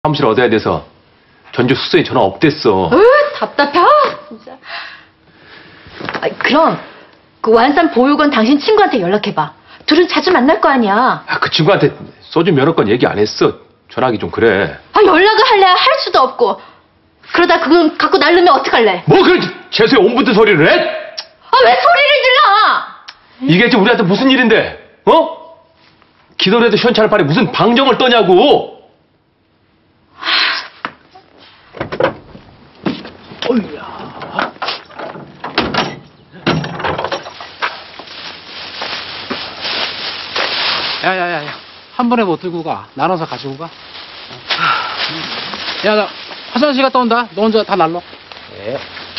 사무실 얻어야 돼서 전주 숙소에 전화 없댔어. 답답해. 진짜. 그럼 그 완산 보육원 당신 친구한테 연락해봐. 둘은 자주 만날 거 아니야. 그 친구한테 소주 면허권 얘기 안 했어. 전화하기 좀 그래. 연락을 할래야 할 수도 없고. 그러다 그건 갖고 날르면 어떡할래? 뭐 그래 재수에 옴부드 소리를 해? 왜 소리를 질러? 이게 지금 우리한테 무슨 일인데? 기도를 해도 시원찮을 판에 무슨 방정을 떠냐고. 야야야야, 한 번에 못 들고 가. 나눠서 가지고 가. 야, 나 화장실 갔다 온다. 너 혼자 다 날러. 네.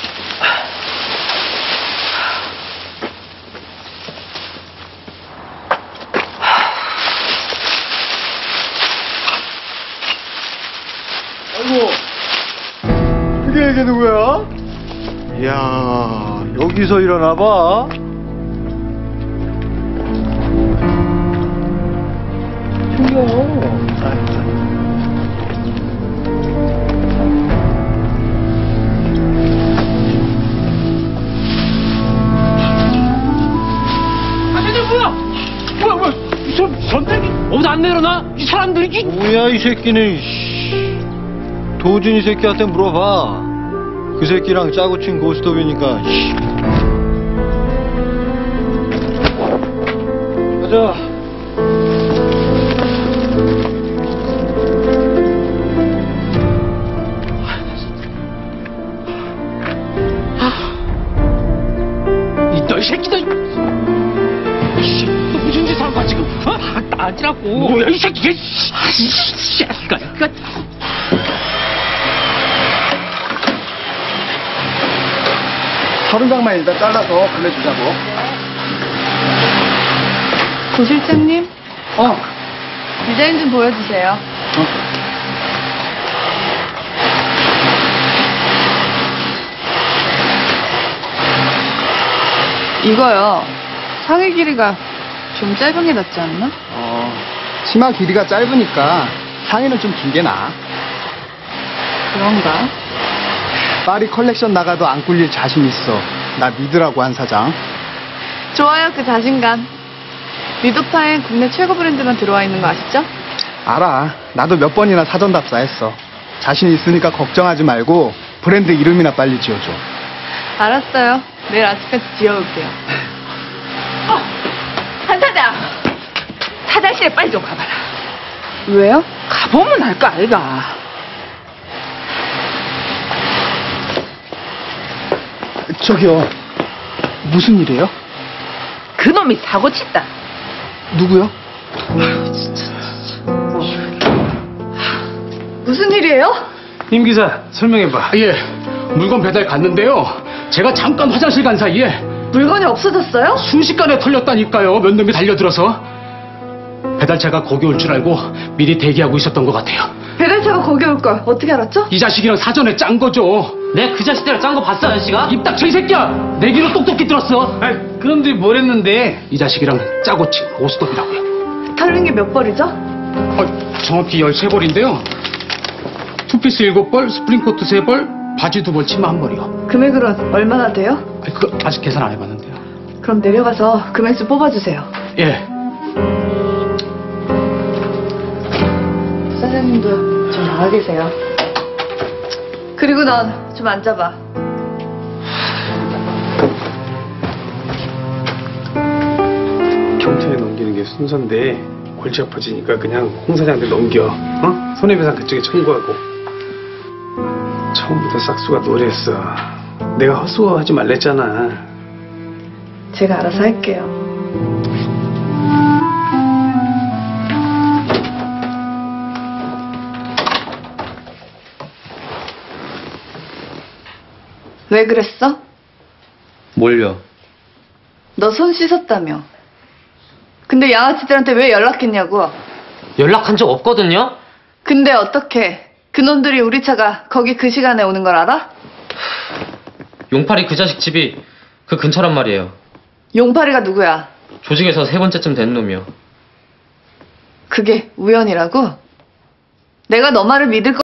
아이고, 이게 누구야? 이야, 여기서 일어나 봐. 쟤들 뭐야? 전쟁이 어디 안 내려놔? 이 사람들이 뭐야, 이 새끼는. 도준이 새끼한테 물어봐. 그 새끼랑 짜고 친 고스톱이니까. 가자. 이 새끼들! 이 너 무슨 짓을 한 거야, 지금? 나지라고. 뭐야, 이 새끼가! 이거. 서른 장만 일단 잘라서 보내주자고. 고 실장님? 디자인 좀 보여주세요. 이거요. 상의 길이가 좀 짧은 게 낫지 않나? 치마 길이가 짧으니까 상의는 좀 긴 게 나아. 그런가? 파리 컬렉션 나가도 안 꿀릴 자신 있어. 나 믿으라고 한 사장. 좋아요, 그 자신감. 리도파엔 국내 최고 브랜드만 들어와 있는 거 아시죠? 알아. 나도 몇 번이나 사전 답사했어. 자신 있으니까 걱정하지 말고 브랜드 이름이나 빨리 지어줘. 알았어요. 내일 아침까지 지어올게요. 한 사장! 화장실에 빨리 좀 가봐라. 왜요? 가보면 알 거 아이가. 저기요. 무슨 일이에요? 그놈이 사고 쳤다. 누구요? 무슨 일이에요? 임 기사, 설명해봐. 예, 물건 배달 갔는데요. 제가 잠깐 화장실 간 사이에 물건이 없어졌어요? 순식간에 털렸다니까요. 몇 놈이 달려들어서. 배달차가 거기 올 줄 알고 미리 대기하고 있었던 것 같아요. 배달차가 거기 올 걸 어떻게 알았죠? 이 자식이랑 사전에 짠 거죠. 내 그 자식들이랑 짠 거 봤어, 아저씨가? 입 닥쳐, 이 새끼야! 내기로 똑똑히 들었어. 그런데 뭘 했는데? 이 자식이랑 짜고 친 고스톱이라고요. 털린 게 몇 벌이죠? 정확히 13벌인데요. 투피스 7벌, 스프링코트 3벌, 바지 2벌, 치마 1벌이요. 금액으로는 얼마나 돼요? 그거 아직 계산 안 해봤는데요. 그럼 내려가서 금액수 뽑아주세요. 예. 사장님도 좀 나가 계세요. 그리고 넌 좀 앉아봐. 경찰에 넘기는 게 순서인데 골치 아파지니까 그냥 홍 사장한테 넘겨. 손해배상 그쪽에 청구하고. 처음부터 싹수가 노래했어. 내가 헛수고하지 말랬잖아. 제가 알아서 할게요. 왜 그랬어? 뭘요? 너 손 씻었다며. 근데 양아치들한테 왜 연락했냐고. 연락한 적 없거든요? 근데 어떻게 그놈들이 우리 차가 거기 그 시간에 오는 걸 알아? 용팔이 그 자식 집이 그 근처란 말이에요. 용팔이가 누구야? 조직에서 3번째쯤 된 놈이요. 그게 우연이라고? 내가 너 말을 믿을 거